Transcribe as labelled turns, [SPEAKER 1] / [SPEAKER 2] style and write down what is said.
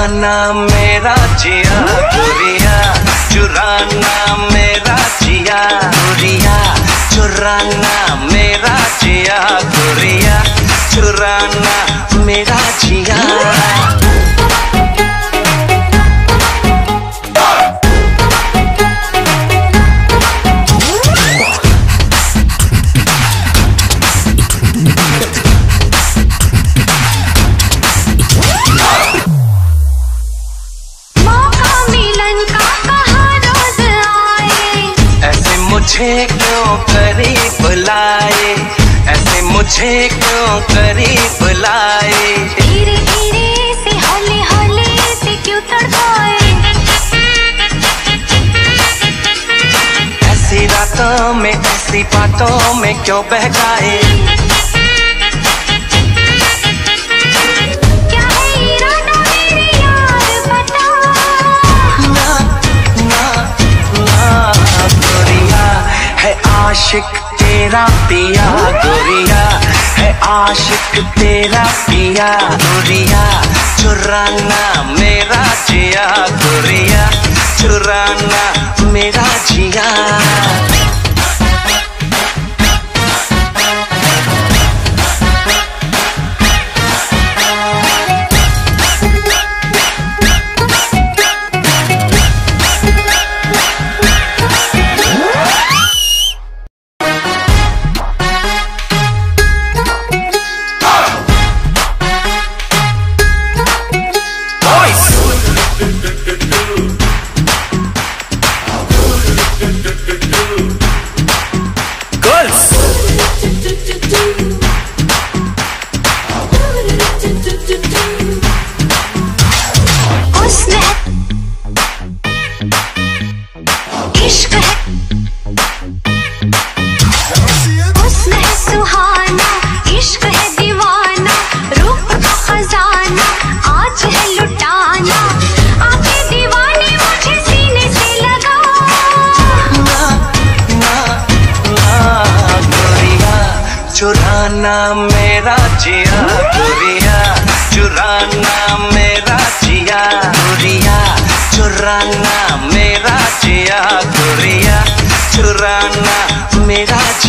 [SPEAKER 1] चुराना मेरा जिया गोरिया, चुराना मेरा जिया गोरिया, चुराना मेरा जिया गोरिया, चुराना मेरा जिया। मुझे क्यों करीब लाए, ऐसे मुझे क्यों करीब लाए,
[SPEAKER 2] धीरे धीरे से हौले हौले से क्यों तड़पाए,
[SPEAKER 1] ऐसी रातों में ऐसी बातों में क्यों बहकाए।
[SPEAKER 2] क्या है इरादा मेरे यार बता,
[SPEAKER 1] ना ना ना गोरिया है आशिक तेरा पिया गोरिया, है आशिक तेरा पिया गोरिया, चुराना मेरा जिया गोरिया, चुराना मेरा जिया।
[SPEAKER 2] इश्क है हुस्न है सुहाना, इश्क है दीवाना, रूप का खजाना आज है लुटाना, आंखें दीवानी मुझे सीने से लगा।
[SPEAKER 1] ना ना ना गोरिया, चुराना मेरा जिया गोरिया, चुराना मेरा जिया गोरिया, चुराना मेरा जिया गोरिया, चुराना मेरा